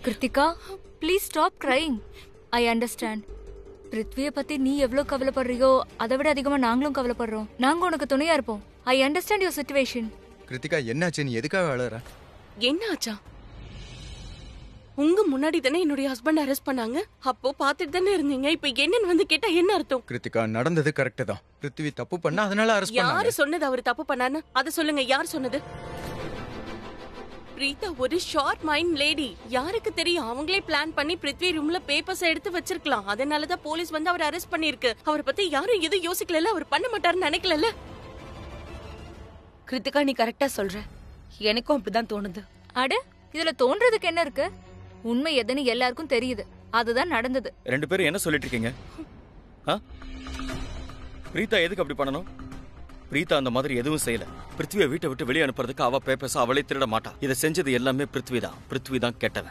Kiruthika, please stop crying. I understand. பிருத்வியை பத்தி நீ எவ்வளவு கவலைப்படுறியோ அதை விட அதிகமா நாங்களும் கவலைப்படுறோம். நாங்க உனக்கு துணையா இருப்போம். I understand your situation. Krithika, என்னாச்சு? நீ எதுக்காக அழற? என்ன ஆச்சா? உங்க முன்னாடி தானே என்னுடைய ஹஸ்பண்ட் அரெஸ்ட் பண்ணாங்க. அப்போ பாத்துட்டு தானே இருந்தீங்க. இப்ப என்னன்னு வந்து கேட்டா என்ன அர்த்தம்? கிருத்திகா, நடந்தது கரெக்ட் தான். பிருத்வி தப்பு பண்ணா, அதனால அரெஸ்ட் பண்ணாங்க. யாரு சொன்னது அவர் தப்பு பண்ணான்னு? அத சொல்லுங்க, யார் சொன்னது? பிரீதா ஒரு ஷார்ட் மைண்ட் லேடி. யாருக்கு தெரியும்? அவங்களே பிளான் பண்ணி பிருத்வி ரூம்ல பேப்பர்ஸ் எடுத்து வச்சிருக்கலாம். அதனாலதான் போலீஸ் வந்து அவர் அரெஸ்ட் பண்ணிருக்கு. அவரை பத்தி யாரும் எதுவும் யோசிக்கல. அவர் பண்ண மாட்டாருன்னு நினைக்கல. கிருத்திகா, நீ கரெக்டா சொல்ற. எனக்கும் அப்படிதான் தோணுது. அட, இதுல தோன்றதுக்கு என்ன இருக்கு? உண்மை எதுன்னு எல்லாருக்கும் தெரியுது. அதுதான் நடந்தது. ரெண்டு பேரும் என்ன சொல்லிட்டு இருக்கீங்க? பிரீதா எதுக்கு அப்படி பண்ணணும்? பிரீதா அந்த மாதிரி எதுவும் செய்யல. பிருத்வியை வீட்டை விட்டு வெளியே அனுப்புறதுக்கு அவ பேப்பர்ஸ் அவளே திருட மாட்டா. இதை செஞ்சது எல்லாமே பிருத்வி தான். பிருத்வி தான் கெட்டவன்.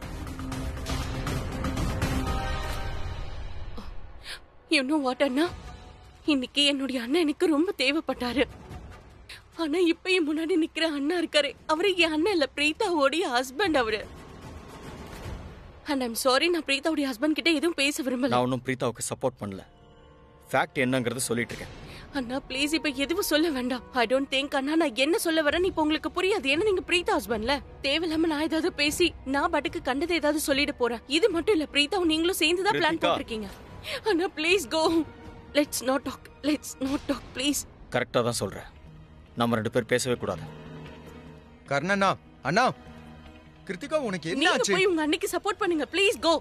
You know what, அண்ணா? இன்னைக்கு என்னுடைய அண்ணன் எனக்கு ரொம்ப தேவைப்பட்டாரு. ஆனா இப்ப என் முன்னாடி நிக்கிற அண்ணா இருக்காரு, அவரு என் அண்ணன் இல்ல, பிரீதாவோடைய ஹஸ்பண்ட் அவரு. And I'm sorry, நான் பிரீதாவுடைய ஹஸ்பண்ட் கிட்ட எதுவும் பேச விரும்பல. நான் ஒன்னும் பிரீதாவுக்கு சப்போர்ட் பண்ணல. ஃபேக்ட் என்னங்கறது சொல்லிட்டு இருக்கேன். அண்ணா ப்ளீஸ் இப்ப எதுவும் சொல்ல வேண்டாம். I don't think அண்ணா நான் என்ன சொல்ல வரேன்னு இப்ப உங்களுக்கு புரியாது. ஏன்னா நீங்க பிரீதா ஹஸ்பண்ட்ல. தேவையில்லாம நான் ஏதாவது பேசி நான் பாட்டுக்கு கண்டதை ஏதாவது சொல்லிட்டு போறேன். இது மட்டும் இல்ல, பிரீதாவும் நீங்களும் சேர்ந்து தான் பிளான் போட்டிருக்கீங்க. அண்ணா please go. Let's not talk please. கரெக்ட்டா தான் சொல்றேன். நம்ம ரெண்டு பேர் பேசவே கூடாது. கர்ணனா, அண்ணா, கிருத்திகா உனக்கு என்ன ஆச்சு? நீங்க போய் உங்க அண்ணிக்கு சப்போர்ட் பண்ணுங்க. Please go.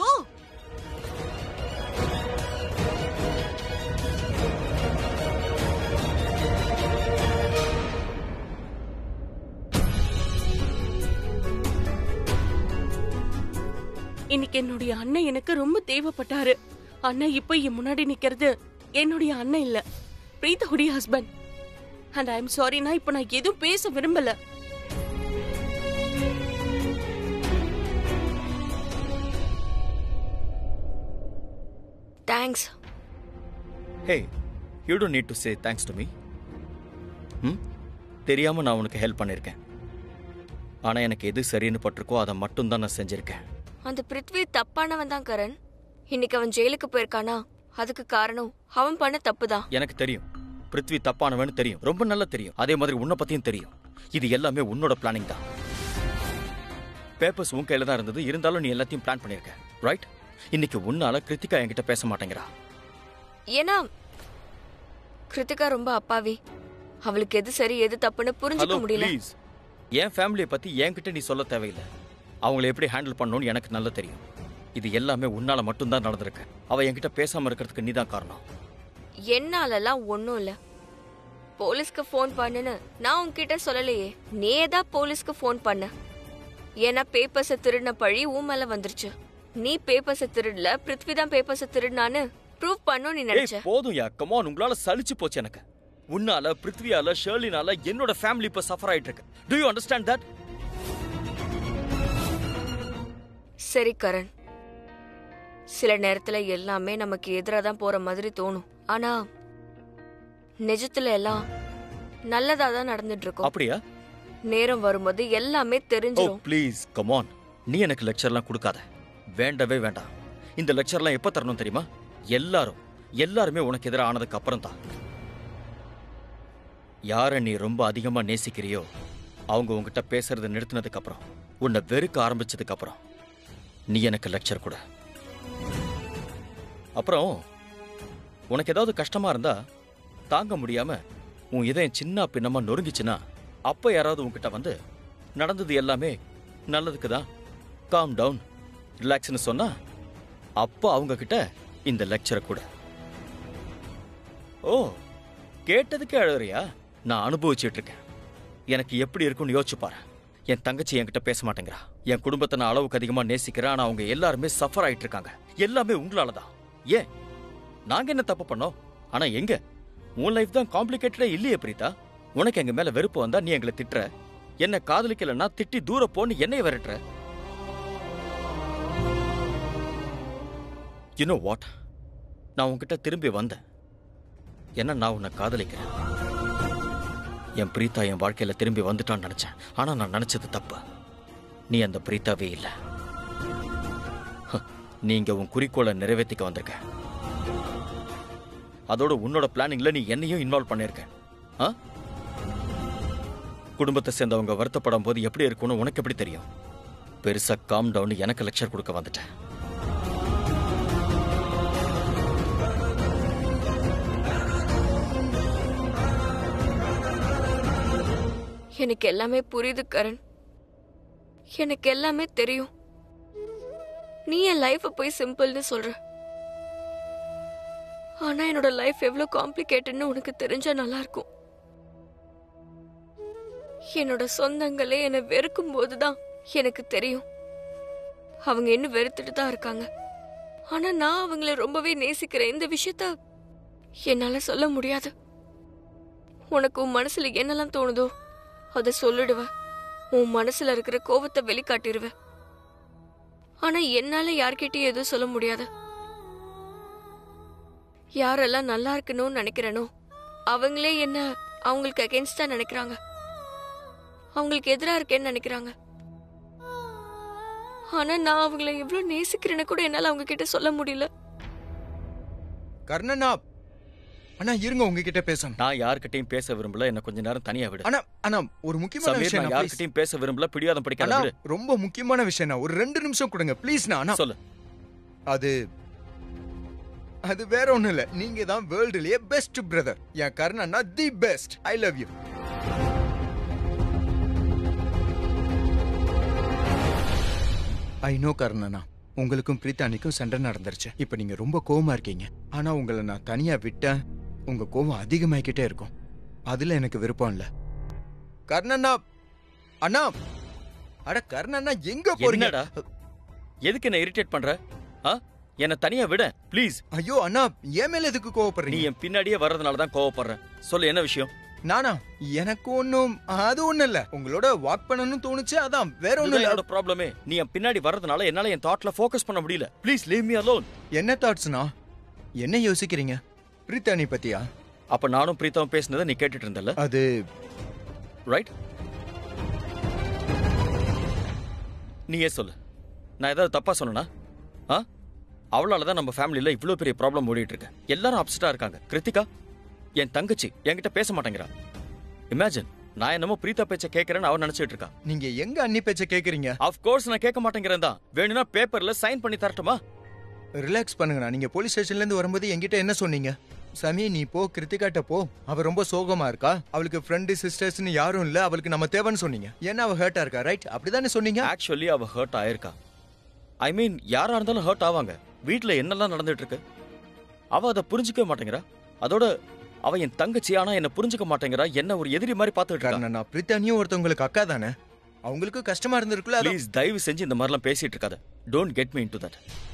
இன்னைக்கு என்னுடைய அண்ணன் எனக்கு ரொம்ப தேவைப்பட்டாரு. அண்ணன் இப்ப என் முன்னாடி நிக்கிறது என்னுடைய அண்ணன் இல்ல, பிரீதாவுடைய husband. And I am sorry, நான் இப்ப நான் எதுவும் பேச விரும்பல. Thanks. Hey, you don't need to say thanks to me. தெரியாம நான் உனக்கு ஹெல்ப் பண்ணிருக்கேன். ஆனா எனக்கு எது சரின்னு பட்டிருக்கோ அதை மட்டும் தான் நான் செஞ்சிருக்கேன். அந்த பிருத்வி தப்பானவன் தான் கரண். இன்னைக்கு அவன் ஜெயிலுக்கு போயிருக்கானா, அதுக்கு காரணம் அவன் பண்ண தப்புதான். எனக்கு தெரியும் பிருத்வி தப்பானவன்னு தெரியும், ரொம்ப நல்லா தெரியும். அதே மாதிரி உன்னை பத்தியும் தெரியும். இது எல்லாமே உன்னோட பிளானிங் தான். பேப்பர்ஸ் உன் கையில தான் இருந்தது, இருந்தாலும் நீ எல்லாத்தையும் பிளான் பண்ணிருக்க, ரைட்? இன்னைக்கு உன்னால கிருத்திகா என்கிட்ட பேச மாட்டேங்கிறா. ஏன்னா கிருத்திகா ரொம்ப அப்பாவி. அவளுக்கு எது சரி எது தப்புன்னு புரிஞ்சுக்க முடியல. ப்ளீஸ், என் ஃபேமிலியை பத்தி என்கிட்ட நீ சொல்ல தேவையில்லை. அவங்களை எப்படி ஹேண்டில் பண்ணணும்னு எனக்கு நல்லா தெரியும். இது எல்லாமே உன்னால மட்டும்தான் நடந்திருக்கு. அவ என்கிட்ட பேசாம இருக்கிறதுக்கு நீ தான் காரணம். என்னாலலாம் ஒன்னும் இல்ல. போலீஸ்க்கு போன் பண்ணுன்னு நான் உன்கிட்ட சொல்லலையே. நீதான் போலீஸ்க்கு போன் பண்ண. ஏன்னா பேப்பர்ஸை திருடின பழி உன் மேல வந்துருச்சு. நீ பேப்பர்ஸை திருடல, பிருத்வி தான் பேப்பர்ஸை திருடினான்னு ப்ரூவ் பண்ணணும் நீ நினைச்ச. போதும் யா, கம் ஆன். உங்களால சலிச்சு போச்சு எனக்கு. உன்னால, பிருத்வியால, ஷர்லினால என்னோட ஃபேமிலி இப்ப சஃபர் ஆயிட்டு இருக்கு. Do you understand that? சரி கரண், சில நேரத்துல எல்லாமே நமக்கு எதிராக தான் போற மாதிரி தோணும். ஆனா நிஜத்துல எல்லாம் நல்லதா தான் நடந்துட்டு இருக்கும். அப்படியா? நேரம் வரும்போது எல்லாமே தெரிஞ்சிடும். Please come on. நீ எனக்கு லெக்சர்லாம் கொடுக்காத. வேண்டவே வேண்டாம். இந்த லெக்சர்லாம் எப்ப தரணும் தெரியுமா? எல்லாருமே உனக்கு எதிராக ஆனதுக்கு அப்புறம் தான். யார நீ ரொம்ப அதிகமா நேசிக்கிறியோ அவங்க உங்ககிட்ட பேசுறதை நிறுத்தினதுக்கு அப்புறம், உன்னை வெறுக்க ஆரம்பிச்சதுக்கு அப்புறம் நீ எனக்கு லெக்சர் கொடு. அப்புறம் உனக்கு ஏதாவது கஷ்டமா இருந்தா, தாங்க முடியாம உன் இதயம் சின்ன பின்னமா நொறுங்கிச்சுன்னா, அப்ப யாராவது உன்கிட்ட வந்து நடந்தது எல்லாமே நல்லதுக்கு தான், காம் டவுன், ரிலாக்ஸ்னு சொன்னா, அப்ப அவங்க கிட்ட இந்த லெக்சரை கூட. ஓ, கேட்டதுக்கே அழறியா? நான் அனுபவிச்சுட்டு இருக்கேன். எனக்கு எப்படி இருக்கும்னு யோசிச்சு பாரு. என் தங்கச்சி என்கிட்ட பேச மாட்டேங்கிறா. என் குடும்பத்தை நான் அளவுக்கு அதிகமா நேசிக்கிறேன். ஆனா அவங்க எல்லாருமே சஃபர் ஆயிட்டு இருக்காங்க. எல்லாமே உங்களாலதான். ஏன், நாங்க என்ன தப்பு பண்ணோம்? ஆனா எங்க உன் லைஃப் தான் காம்ப்ளிகேட்டடா இல்லையே பிரீதா. உனக்கு எங்க மேல வெறுப்பு வந்தா நீ எங்களை திட்டுற. என்ன காதலிக்கலன்னா திட்டி தூர போன்னு என்னைய விரட்டுற. You know what? நான் உன்கிட்ட திரும்பி வந்தேன். என்ன, நான் உன்னை காதலிக்கிறேன். என் பிரீதா என் வாழ்க்கையில திரும்பி வந்துட்டான்னு நினைச்சேன். ஆனா நான் நினைச்சது தப்பு. நீ அந்த பிரீதாவே இல்லை. நீங்க உன் குறிக்கோளை நிறைவேற்றிக்க வந்திருக்க. அதோட உன்னோட பிளானிங்ல நீ என்னையும் இன்வால்வ் பண்ணிருக்க. குடும்பத்தை சேர்ந்தவங்க வருத்தப்படும் போது எப்படி இருக்கும்னு உனக்கு எப்படி தெரியும்? பெருசா காம் டவுன் எனக்கு லெக்சர் கொடுக்க வந்துட்டேன். எனக்கு எல்லாமே புரியுது கரண், எனக்கு எல்லாமே தெரியும். நீ என் லைஃப போய் சிம்பிள்னு சொல்ற, ஆனா என்னோட லைஃப் எவ்வளவு காம்ப்ளிகேட்டட்னு உனக்கு தெரிஞ்சா நல்லா இருக்கும். என்னோட சொந்தங்களே என்னை வெறுக்கும் போதுதான் எனக்கு தெரியும் அவங்க இன்னும் வெறுத்துட்டு தான் இருக்காங்க. ஆனா நான் அவங்கள ரொம்பவே நேசிக்கிறேன். இந்த விஷயத்த என்னால சொல்ல முடியாது. உனக்கு உன் மனசுல என்னெல்லாம் தோணுதோ அதை சொல்லிடுவ. உன் மனசுல இருக்கிற கோவத்தை வெளிக்காட்டிடுவ. ஆனா என்னால யார்கிட்டயும் எதுவும் சொல்ல முடியாது. யாரெல்லாம் நல்லா இருக்கணும்னு நினைக்கிறேனோ அவங்களே என்ன அவங்களுக்கு அகெயின்ஸ்டா நினைக்கிறாங்க, அவங்களுக்கு எதிரா இருக்கேன்னு நினைக்கிறாங்க. ஆனா நான் அவங்கள எவ்வளவு நேசிக்கிறேன்னு கூட என்னால அவங்க கிட்ட சொல்ல முடியல. கர்ணனா, அண்ணா இருங்க, உங்ககிட்ட பேசணும். நான் யார்கிட்டயும் பேச விரும்பல. என்ன கொஞ்ச நேரம் தனியா விடு. அண்ணா ஒரு முக்கியமான விஷயம். நான் யார்கிட்டயும் பேச விரும்பல. பிடிவாதம் பிடிக்காத விடு. ரொம்ப முக்கியமான விஷயம். ஒரு 2 நிமிஷம் கொடுங்க ப்ளீஸ். அண்ணா சொல்லு. அது வேற ஒண்ணும் இல்ல. நீங்க தான் வேர்ல்டுலயே பெஸ்ட் பிரதர். என் கர்ணனா the best. I love you. I know கர்ணனா, உங்களுக்கும் பிரீத்தானிக்கும் சண்டை நடந்துருச்சு. இப்ப நீங்க ரொம்ப கோவமா இருக்கீங்க. ஆனா உங்களை நான் தனியா விட்டேன், உங்க கோவம் அதிகமாகிக்கிட்டே இருக்கும். அதுல எனக்கு விருப்பம் இல்ல. கர்ணனா அண்ணா, அட கர்ணனா எங்க போறீங்கடா? எதுக்கு என்ன இரிட்டேட் பண்ற? என்ன தனியா விட ப்ளீஸ். ஐயோ அண்ணா, என் மேல எதுக்கு கோவப்படுறீங்க? நீ என் பின்னாடியே வர்றதுனால தான் கோவப்படுறேன். சொல்லு, என்ன விஷயம்? நானா? எனக்கு ஒன்னும் அது ஒண்ணு இல்ல. உங்களோட வாக் பண்ணணும்னு தோணுச்சு, அதான். வேற ஒண்ணும் இல்ல. என்னோட ப்ராப்ளமே நீ என் பின்னாடி வர்றதுனால என்னால என் தாட்ல ஃபோக்கஸ் பண்ண முடியல. Please leave me alone. என்ன தாட்ஸ்னா? என்ன யோசிக்கிறீங்க? பிரீத்தானி பத்தியா? அப்ப நானும் பிரீத்தாவும் பேசினதை நீ கேட்டுட்டு இருந்தல? அது ரைட். நீயே சொல்லு, நான் ஏதாவது தப்பா சொன்னா? அவளாலதான் நம்ம ஃபேமிலியில இவ்வளவு பெரிய ப்ராப்ளம் ஓடிட்டு இருக்கு. எல்லாரும் அப்செட்டா இருக்காங்க. கிருத்திகா என் தங்கச்சி என்கிட்ட பேச மாட்டேங்கிறா. இமேஜின், நான் என்னமோ பிரீத்தா பேச்ச கேட்கறேன்னு அவன் நினைச்சிட்டு இருக்கா. நீங்க எங்க அண்ணி பேச்ச கேக்குறீங்க? ஆஃப் கோர்ஸ் நான் கேட்க மாட்டேங்கிறேன் தான். வேணும்னா பேப்பர்ல சைன் பண்ணி தரட்டுமா? ரிலாக்ஸ் பண்ணுங்கண்ணா. நீங்க போலீஸ் ஸ்டேஷன்ல இருந்து வரும்போது என்கிட்ட என்ன சொன்னீங்க? சாமி நீ போ, கிருத்திகாட்ட போ, அவ ரொம்ப சோகமா இருக்கா, அவளுக்கு ஃப்ரெண்டு சிஸ்டர்ஸ்னு யாரும் இல்ல, அவளுக்கு நம்ம தேவைன்னு சொன்னீங்க. ஏன்னா அவ ஹர்ட்டா இருக்கா, ரைட்? அப்படிதானே சொன்னீங்க? ஆக்சுவலி அவ ஹர்ட் ஆயிருக்கா. ஐ மீன், யாரா இருந்தாலும் ஹர்ட் ஆவாங்க. வீட்டுல என்னெல்லாம் நடந்துட்டு இருக்கு அவ அதை புரிஞ்சுக்கவே மாட்டேங்கிறா. அதோட அவ என் தங்கச்சி, ஆனா என்ன புரிஞ்சுக்க மாட்டேங்கிறா. என்ன ஒரு எதிரி மாதிரி பாத்துட்டு இருக்கா. நான் பிரித்தானியும் ஒருத்தவங்களுக்கு அக்கா தானே, அவங்களுக்கு கஷ்டமா இருந்திருக்குல்ல. ப்ளீஸ் தயவு செஞ்சு இந்த மாதிரிலாம் பேசிட்டு இருக்காத. Don't get me into that.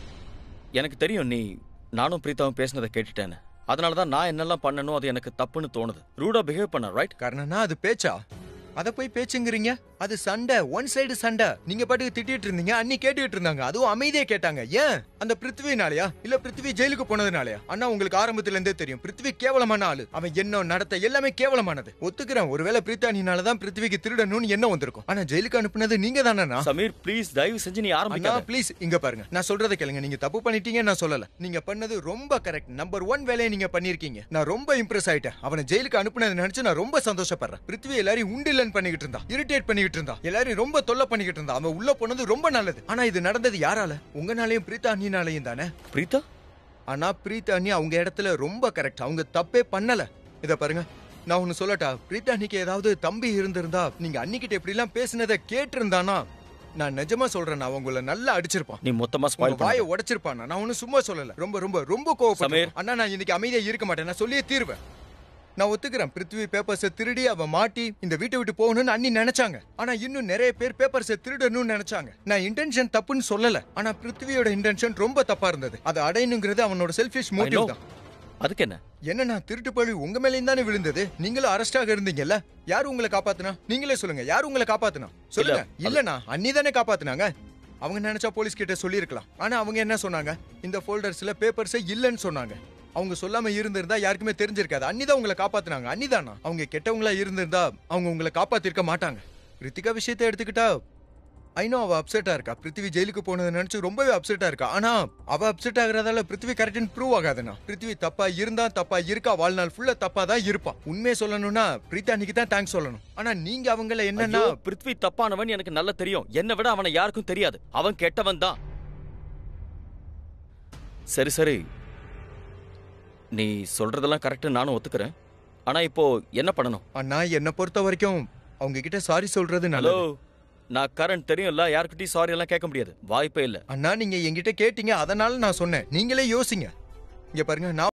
எனக்கு தெரியும் நீ நானும் பிரீத்தாவும் பேசினதை கேட்டுட்டேன்னு. அதனாலதான் நான் என்னெல்லாம் பண்ணணும் அது எனக்கு தப்புன்னு தோணுது. ரூடா பிஹேவ் பண்ண, ரைட்? காரணம்னா அது பேச்சா? அத போய் பேச்சுங்கிறீங்க? அது சண்டை, ஒன் சைடு சண்டை. நீங்க பாட்டுக்கு திட்டிட்டு இருந்தீங்க, அண்ணி கேட்டுட்டு இருந்தாங்க, அதுவும் அமைதியா கேட்டாங்க. ஏன்? அந்த பிருத்வினாலயா இல்ல பிருத்வி ஜெயிலுக்கு போனதுனாலயா? அண்ணா உங்களுக்கு ஆரம்பத்துல இருந்தே தெரியும் பிருத்வி கேவலமான ஆளு. அவன் என்ன நடத்த எல்லாமே கேவலமானது. ஒத்துக்கிறேன், ஒருவேளை பிரீத்தானினாலதான் பிருத்விக்கு திருடணும்னு என்ன வந்திருக்கும். ஆனா ஜெயிலுக்கு அனுப்புனது நீங்க தானே? சமீர் ப்ளீஸ் தயவு செஞ்சு நீ ஆரம்பிக்காத. ப்ளீஸ் இங்க பாருங்க, நான் சொல்றதை கேளுங்க. நீங்க தப்பு பண்ணிட்டீங்க, நான் சொல்லல. நீங்க பண்ணது ரொம்ப கரெக்ட். நம்பர் 1 வேலையை நீங்க பண்ணிருக்கீங்க. நான் ரொம்ப இம்ப்ரெஸ் ஆயிட்டேன். அவனை ஜெயிலுக்கு அனுப்புனதை நினைச்சு நான் ரொம்ப சந்தோஷப்படுறேன். பிருத்வி எல்லாரும் உண்டில்லன்னு பண்ணிக்கிட்டு இருந்தா, இரிட்டேட் பண்ணிக்கிட்டு இருந்தா, எல்லாரும் ரொம்ப தொல்லை பண்ணிக்கிட்டு இருந்தா. அவன் உள்ள போனது ரொம்ப நல்லது. ஆனா இது நடந்தது யாரால? உங்கனாலையும் பிரீத்தா அண்ணினாலையும் தானே. பிரீத்தா? ஆனா பிரீத்தா அண்ணி அவங்க இடத்துல ரொம்ப கரெக்ட். அவங்க தப்பே பண்ணல. இத பாருங்க, நான் ஒன்னு சொல்லட்டா? பிரீத்தா அண்ணிக்கு ஏதாவது தம்பி இருந்திருந்தா, நீங்க அன்னிக்கிட்ட இப்படி எல்லாம் பேசினதை கேட்டு இருந்தானா, நான் நிஜமா சொல்றேன், நான் உங்களை நல்லா அடிச்சிருப்பான். நீ மொத்தமா ஸ்பாயில் பண்ண, வாயை உடைச்சிருப்பான். நான் ஒன்னு சும்மா சொல்லல, ரொம்ப ரொம்ப ரொம்ப கோவப்படுறேன். அண்ணா நான் இன்னைக்கு அமைதியா இருக்க மாட்டேன், நான் சொல்லியே தீர்வேன். நான் ஒத்துக்கிறேன், பிருத்வி பேப்பர்ஸை திருடி அவ மாட்டி இந்த வீட்டை விட்டு போகணும்னு அண்ணி நினைச்சாங்க. ஆனா இன்னும் நிறைய பேர் பேப்பர்ஸை திருடணும்னு நினைச்சாங்க. நான் இன்டென்ஷன் தப்புன்னு சொல்லல, ஆனா பிருத்வியோட இன்டென்ஷன் ரொம்ப தப்பா இருந்தது. அதை அடையணுங்கிறது அவனோட செல்ஃபிஷ் மோட்டிவ் தான். அதுக்கு என்ன? என்னன்னா திருட்டு பழி உங்க மேலேயும் தானே விழுந்தது. நீங்களும் அரெஸ்டாக இருந்தீங்கல்ல. யாரு உங்களை காப்பாத்துனா? நீங்களே சொல்லுங்க, யாரு உங்களை காப்பாத்துனா? சொல்லுங்க. இல்லனா அண்ணி தானே காப்பாத்துனாங்க. அவங்க நினைச்சா போலீஸ் கிட்ட சொல்லிருக்கலாம். ஆனா அவங்க என்ன சொன்னாங்க? இந்த ஃபோல்டர்ஸ்ல பேப்பர்ஸே இல்லன்னு சொன்னாங்க. அவங்க சொல்லாம இருந்திருந்தா யாருக்குமே தெரிஞ்சிருக்காது. அண்ணிதான் உங்களை காப்பாத்துனாங்க. அண்ணிதானா? அவங்க கெட்டவங்களா இருந்திருந்தா அவங்க உங்களை காப்பாத்திருக்க மாட்டாங்க. ரித்திகா விஷயத்தை எடுத்துக்கிட்டா ஐநோ அவ அப்செட்டா இருக்கா. பிருத்திவி ஜெயிலுக்கு போனதை நினைச்சு ரொம்பவே அப்செட்டா இருக்கா. ஆனா அவ அப்செட் ஆகுறதால பிருத்திவி கரெக்ட்னு ப்ரூவ் ஆகாதுண்ணா. பிருத்திவி தப்பா இருந்தா தப்பா இருக்கா, வாழ்நாள் ஃபுல்லா தப்பா தான் இருப்பா. உண்மையை சொல்லணும்னா பிரீதா அன்னைக்கு தான் தேங்க்ஸ் சொல்லணும். ஆனா நீங்க அவங்கள என்னன்னா பிருத்வி தப்பானவன் எனக்கு நல்லா தெரியும். என்னை விட அவனை யாருக்கும் தெரியாது. அவன் கெட்டவன் தான். சரி சரி, நீ சொல்றதெல்லாம் கரெக்ட், நானும் ஒத்துக்கிறேன். ஆனா இப்போ என்ன பண்ணணும்? அண்ணா என்ன பொறுத்த வரைக்கும் அவங்க கிட்ட சாரி சொல்றது ஹலோ, நல்லது. நான் கரண் தெரியும்ல, யார்கிட்டயும் சாரி எல்லாம் கேட்க முடியாது, வாய்ப்பே இல்ல. அண்ணா நீங்க என்கிட்ட கேட்டீங்க, அதனால நான் சொன்னேன். நீங்களே யோசிங்க. இங்க பாருங்க, நான்